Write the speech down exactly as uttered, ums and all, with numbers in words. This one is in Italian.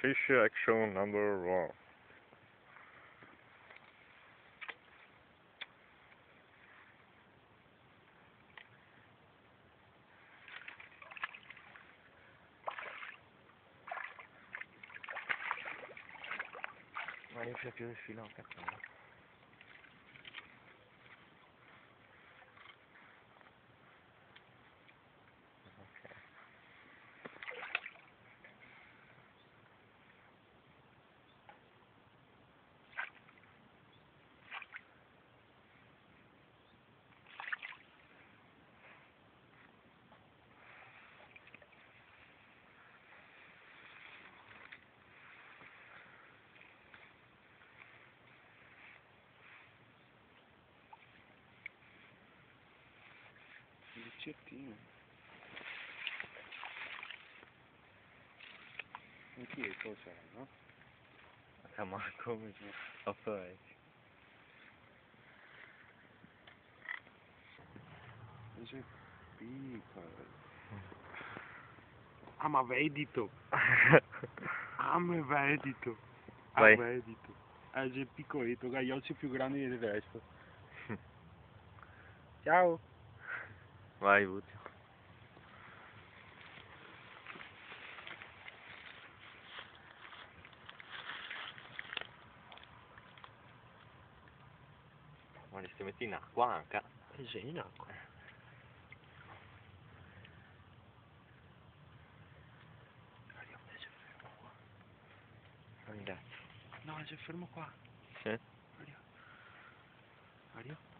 Fish action number one. Non riesce più il filo, cazzo. Il cettino. Anche io cosa, no? Ma come lo fai? Cos'è piccolo. Ah, ma vedito. Ah, ma vedito. Ah, Vai. vedito. Ah, sei piccolito, che ha gli occhi più grandi del resto. Ciao. Vai, Buzio. Ma li stai mettendo in acqua anche? Eh, sei in acqua. Mario, sei fermo qua. Andate. No, sei fermo qua. Sì. Mario. Mario.